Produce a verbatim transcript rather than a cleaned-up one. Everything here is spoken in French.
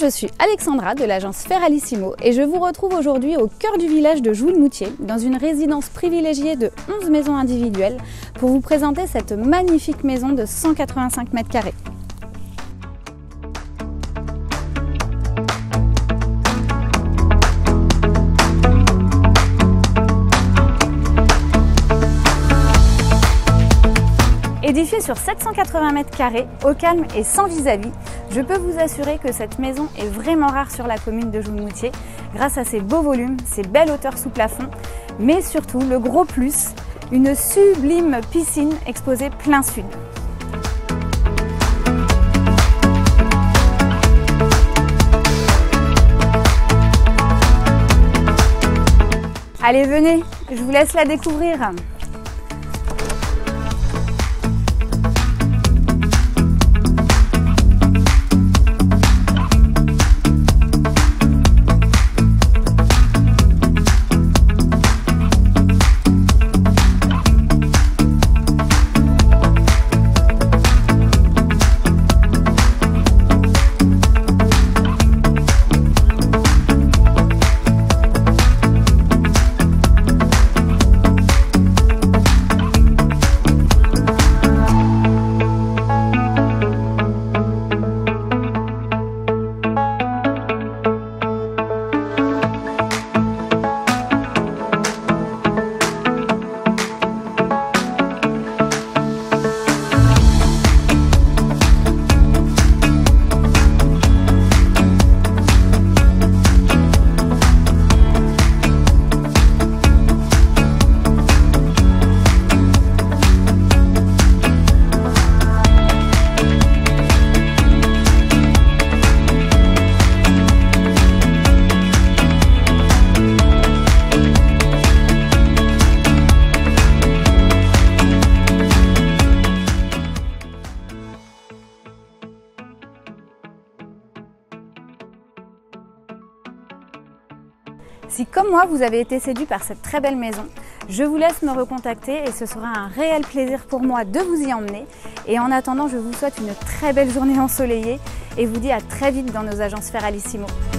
je suis Alexandra de l'agence Ferralissimo et je vous retrouve aujourd'hui au cœur du village de Jouy-le-Moutier, dans une résidence privilégiée de onze maisons individuelles, pour vous présenter cette magnifique maison de cent quatre-vingt-cinq mètres carrés. Édifiée sur sept cent quatre-vingts mètres carrés, au calme et sans vis-à-vis, je peux vous assurer que cette maison est vraiment rare sur la commune de Jouy-le-Moutier, grâce à ses beaux volumes, ses belles hauteurs sous plafond, mais surtout, le gros plus, une sublime piscine exposée plein sud. Allez, venez, je vous laisse la découvrir. Si comme moi vous avez été séduit par cette très belle maison, je vous laisse me recontacter et ce sera un réel plaisir pour moi de vous y emmener. Et en attendant, je vous souhaite une très belle journée ensoleillée et vous dis à très vite dans nos agences Ferralissimo.